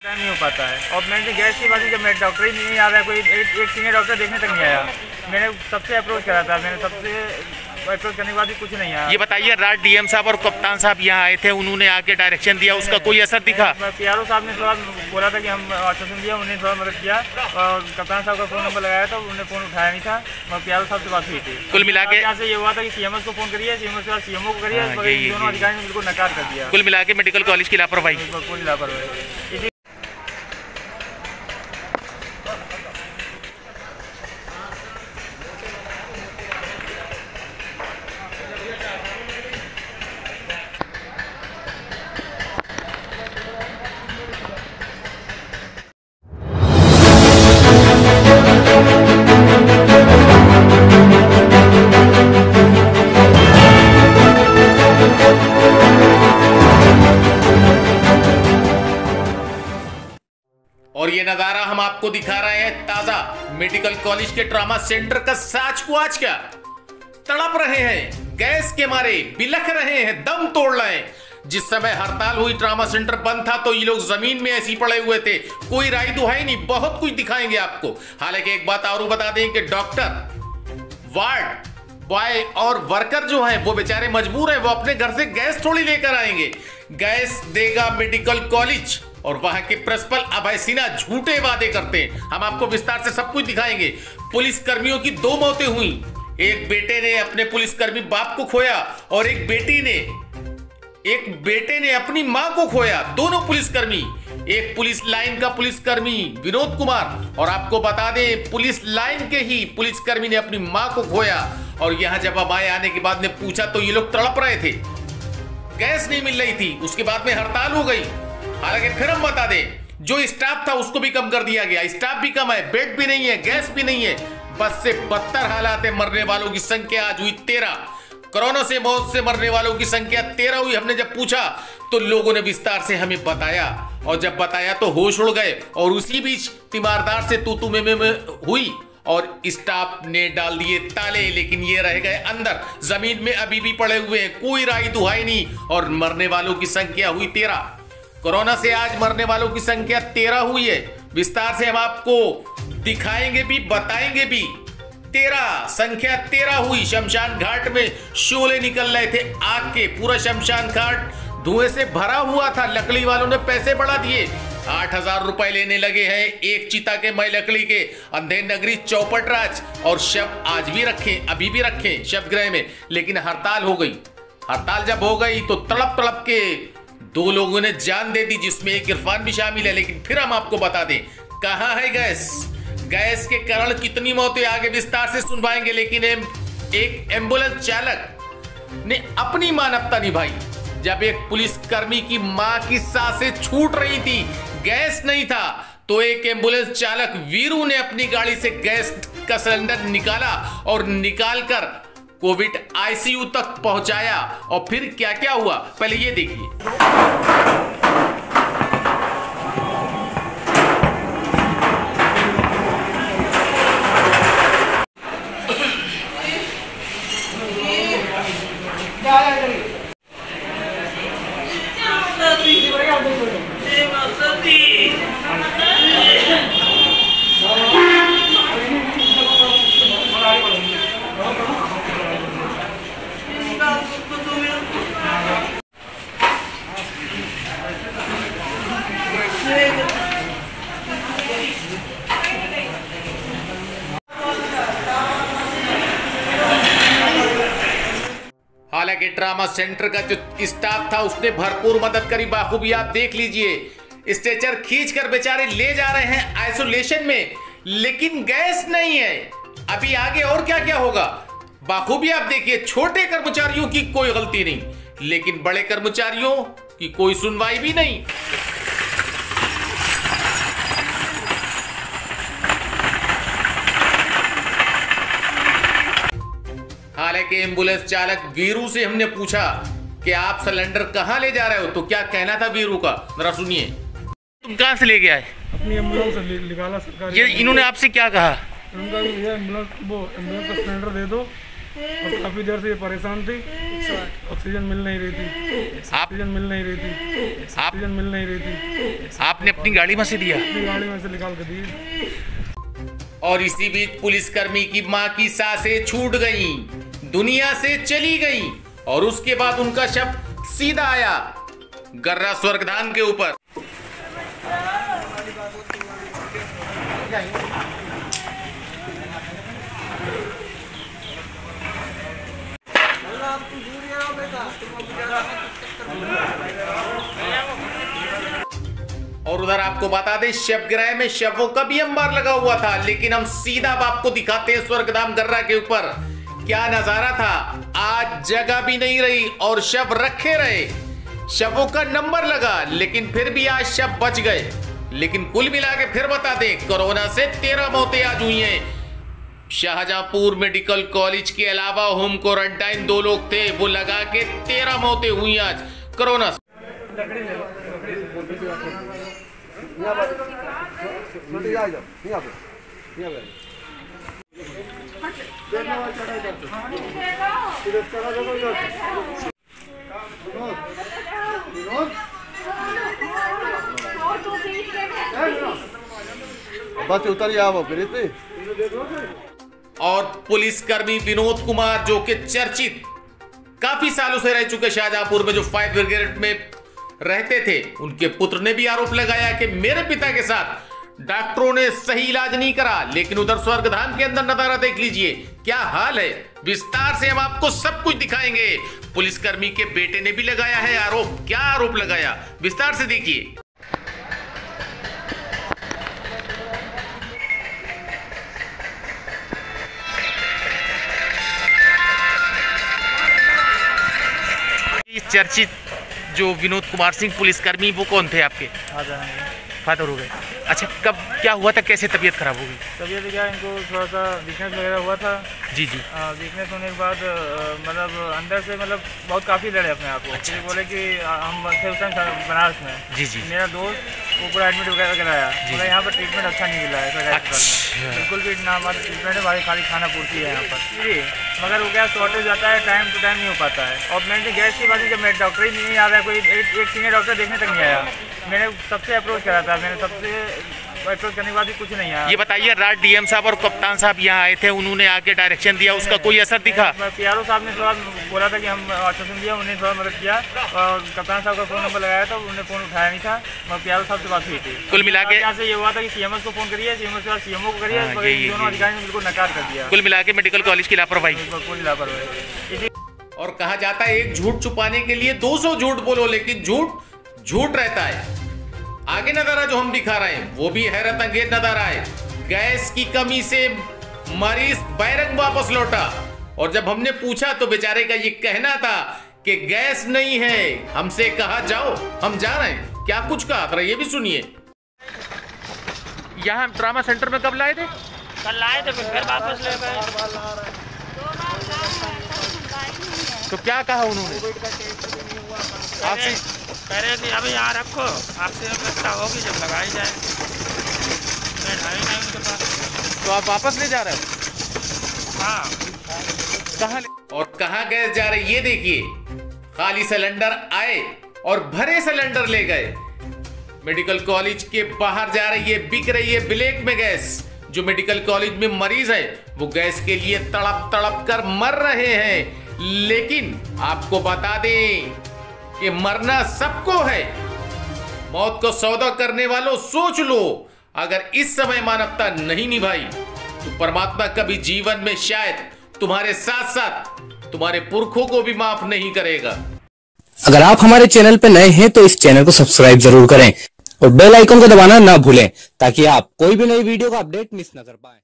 Time नहीं हो पाता है। और मैंने गैस की बात जब मैं डॉक्टर ही नहीं आ रहा है, कोई एक सीनियर डॉक्टर देखने तक नहीं आया। मैंने सबसे अप्रोच करा था, मैंने सबसे अप्रोच करने के बाद भी कुछ नहीं आया। ये बताइए, रात डीएम साहब और कप्तान साहब यहाँ आए थे, उन्होंने आके डायरेक्शन दिया, उसका कोई असर दिखा? पीआरओ साहब ने थोड़ा बोला था कि हम आश्वासन दिया, उन्होंने थोड़ा मदद किया। और कप्तान साहब का फ़ोन नंबर लगाया था, उन्होंने फ़ोन उठाया नहीं था। और पीआरओ साहब से बात हुई थी। कुल मिला के यहाँ से ये हुआ था कि सीएमएस को फ़ोन करिए, सीएमएस के बाद सीएमओ को करिए, दोनों अधिकारी ने बिल्कुल नकार कर दिया। कुल मिला के मेडिकल कॉलेज की लापरवाही, पूरी लापरवाही। और ये नजारा हम आपको दिखा रहे हैं ताजा मेडिकल कॉलेज के ट्रॉमा सेंटर का। साच को आज क्या तड़प रहे हैं, गैस के मारे बिलख रहे हैं, दम तोड़ रहे हैं। जिस समय हड़ताल हुई, ट्रॉमा सेंटर बंद था, तो ये लोग जमीन में ऐसे पड़े हुए थे, कोई राय दुहाई नहीं। बहुत कुछ दिखाएंगे आपको। हालांकि एक बात और बता दें कि डॉक्टर, वार्ड बॉय और वर्कर जो हैं वो बेचारे मजबूर हैं, वो अपने घर से गैस थोड़ी लेकर आएंगे। गैस देगा मेडिकल कॉलेज। और वहां के प्रिंसिपल अभय सिन्हा झूठे वादे करते हैं। हम आपको विस्तार से सब कुछ दिखाएंगे। पुलिस कर्मियों की 2 मौतें हुई। एक बेटे ने अपने पुलिसकर्मी बाप को खोया और एक बेटे ने अपनी मां को खोया। दोनों पुलिसकर्मी, एक पुलिस लाइन का पुलिसकर्मी विनोद कुमार, और आपको बता दें पुलिस लाइन के ही पुलिसकर्मी ने अपनी मां को खोया। और यहां जब अभय आने के बाद ने पूछा तो ये लोग तड़प रहे थे, गैस नहीं मिल रही थी। उसके बाद में हड़ताल हो गई। हालांकि फिर हम बता दें, जो स्टाफ था उसको भी कम कर दिया गया। स्टाफ भी कम है, बेड भी नहीं है, गैस भी नहीं है। बस से बदतर हालात है। मरने वालों की संख्या आज हुई 13। कोरोना से मौत से मरने वालों की संख्या 13 हुई। हमने जब पूछा तो लोगों ने विस्तार से हमें बताया, और जब बताया तो होश उड़ गए। और उसी बीच तीमारदार से तू में हुई और स्टाफ ने डाल दिए ताले, लेकिन ये रह गए अंदर, जमीन में अभी भी पड़े हुए हैं, कोई राय दुहाई नहीं। और मरने वालों की संख्या हुई 13। कोरोना से आज मरने वालों की संख्या 13 हुई है। विस्तार से हम आपको दिखाएंगे भी, बताएंगे भी। 13 संख्या 13 हुई। शमशान घाट में शोले निकल रहे थे आग के। पूरा शमशान घाट धुएं से भरा हुआ था। लकड़ी वालों ने पैसे बढ़ा दिए, 8,000 रुपए लेने लगे हैं एक चिता के मई लकड़ी के। अंधेर नगरी चौपट राज, और शव आज भी रखे, अभी भी रखे शवगृह में। लेकिन हड़ताल हो गई। हड़ताल जब हो गई तो तड़प तड़प के 2 लोगों ने जान दे दी, जिसमें एक इरफान भी शामिल है। लेकिन फिर हम आपको बता दें कहां है गैस, गैस के कारण कितनी मौतें आगे विस्तार से सुनवाएंगे। लेकिन एक एम्बुलेंस चालक ने अपनी मानवता निभाई। जब एक पुलिसकर्मी की मां की सांसें छूट रही थी, गैस नहीं था, तो एक एम्बुलेंस चालक वीरू ने अपनी गाड़ी से गैस का सिलेंडर निकाला और निकालकर कोविड आईसीयू तक पहुंचाया। और फिर क्या क्या हुआ, पहले ये देखिए। हालांकि ट्रॉमा सेंटर का जो स्टाफ था उसने भरपूर मदद करी। बाखूबी आप देख लीजिए, स्ट्रेचर खींचकर बेचारे ले जा रहे हैं आइसोलेशन में, लेकिन गैस नहीं है। अभी आगे और क्या क्या होगा बाखूबी आप देखिए। छोटे कर्मचारियों की कोई गलती नहीं, लेकिन बड़े कर्मचारियों की कोई सुनवाई भी नहीं। हालांकि एम्बुलेंस चालक वीरू से हमने पूछा कि आप सिलेंडर कहां ले जा रहे हो, तो क्या कहना था वीरू का, जरा सुनिए। तुम कहां से लेके आए? अपनी एम्बुलेंस से निकाला सरकार। ये इन्होंने आपसे क्या कहा? उनका ये एम्बुलेंस का सिलेंडर दे दो, और काफ़ी देर से ये परेशान थी। ऑक्सीजन मिल नहीं रही थी, ऑक्सीजन मिल नहीं रही थी, ऑक्सीजन मिल नहीं रही थी। आपने अपनी गाड़ी में से दिया? अपनी गाड़ी में से निकाल के दी। और इसी बीच पुलिसकर्मी की मां की सांसें छूट गईं, दुनिया से चली गईं और उसके बाद उनका शव सीधा आया गर्रा स्वर्गधाम के ऊपर। और उधर आपको बता दें, शवगृह में शवों का भी अंबार लगा हुआ था, लेकिन हम सीधा आपको दिखाते हैं स्वर्गधाम गर्रा के ऊपर क्या नजारा था। आज जगह भी नहीं रही और शव रखे रहे, शवों का नंबर लगा, लेकिन फिर भी आज शव बच गए। लेकिन कुल मिला के फिर बता दें, कोरोना से 13 मौतें आज हुई हैं। शाहजहांपुर मेडिकल कॉलेज के अलावा होम क्वारंटाइन 2 लोग थे, वो लगा के 13 मौतें हुई आज कोरोना से। बस उतर आओ फिर। और पुलिसकर्मी विनोद कुमार, जो कि चर्चित काफी सालों से रह चुके शाहजहांपुर में, जो फायर ब्रिगेड में रहते थे, उनके पुत्र ने भी आरोप लगाया कि मेरे पिता के साथ डॉक्टरों ने सही इलाज नहीं करा। लेकिन उधर स्वर्गधाम के अंदर नजारा देख लीजिए, क्या हाल है। विस्तार से हम आपको सब कुछ दिखाएंगे। पुलिसकर्मी के बेटे ने भी लगाया है आरोप। क्या आरोप लगाया, विस्तार से देखिए। चर्चित जो विनोद कुमार सिंह पुलिसकर्मी, वो कौन थे आपके? फादर हो गए। अच्छा, कब क्या हुआ था, कैसे तबीयत खराब हो गई? तबीयत क्या, इनको थोड़ा सा वीकनेस वगैरह हुआ था। जी। वीकनेस होने के बाद मतलब अंदर से मतलब बहुत काफ़ी लड़े अपने आप को। अच्छा। बोले कि हम थे उस टाइम बनारस में। जी। मेरा दोस्त वो पूरा एडमिट वगैरह कराया, बोला यहाँ पर ट्रीटमेंट अच्छा नहीं मिला है। अच्छा। बिल्कुल भी ना हमारा ट्रीटमेंट है, भाई खाली खाना पूर्ति है यहाँ पर जी। मगर वो क्या शॉर्टेज जाता है, टाइम टू टाइम नहीं हो पाता है। और मैंने गैस की बात जब मेरे डॉक्टर ही नहीं आ रहा है, कोई एक सीनियर डॉक्टर देखने तक नहीं आया। मैंने सबसे अप्रोच करा था, मैंने सबसे अप्रोच करने के बाद भी कुछ नहीं आया। ये बताइए, रात डीएम साहब और कप्तान साहब यहाँ आए थे, उन्होंने आके डायरेक्शन दिया, उसका कोई असर दिखा? पीआरओ साहब ने थोड़ा बोला था कि हम आश्वासन दिया, उन्हें थोड़ा मदद किया। और कप्तान साहब का फ़ोन नंबर लगाया था, उन्होंने फ़ोन उठाया नहीं था। मगर पीआरओ साहब से बात हुई थी। कुल मिला के यहाँ से ये हुआ था कि सीएमएस को फ़ोन करिए, सीएमएस के बाद सीएमओ को करिए, मगर दोनों अधिकारी ने बिल्कुल नकार कर दिया। कुल मिला के मेडिकल कॉलेज की लापरवाही। कोई लापरवाही। और कहा जाता है, एक झूठ छुपाने के लिए 200 झूठ बोलो, लेकिन झूठ झूठ रहता है। आगे नजारा जो हम दिखा रहे हैं वो भी हैरत अंगेज नजारा है। गैस की कमी से मरीज बैरंग वापस लौटा, और जब हमने पूछा तो बेचारे का ये कहना था कि गैस नहीं है, हमसे कहा जाओ, हम जा रहे हैं। क्या कुछ कहा था ये भी सुनिए। यहाँ ट्रामा सेंटर में कब लाए थे? कल लाए थे, फिर वापस ले गए। तो क्या कहा उन्होंने आपसे? कह रहे कि अभी यहाँ रखो, आपसे व्यवस्था होगी जब लगाई जाए। मैं ढाई नहीं उनके पास। तो आप वापस ले जा रहे हो? हाँ। कहाँ और कहाँ गैस जा रही, ये देखिए। खाली सिलेंडर आए और भरे सिलेंडर ले गए। मेडिकल कॉलेज के बाहर जा रही है, बिक रही है ब्लैक में गैस। जो मेडिकल कॉलेज में मरीज है वो गैस के लिए तड़प तड़प कर मर रहे हैं। लेकिन आपको बता दें कि मरना सबको है। मौत को सौदा करने वालों, सोच लो, अगर इस समय मानवता नहीं निभाई तो परमात्मा कभी जीवन में शायद तुम्हारे साथ साथ तुम्हारे पुरखों को भी माफ नहीं करेगा। अगर आप हमारे चैनल पर नए हैं तो इस चैनल को सब्सक्राइब जरूर करें और बेल आइकन को दबाना ना भूलें, ताकि आप कोई भी नई वीडियो का अपडेट मिस न कर पाएं।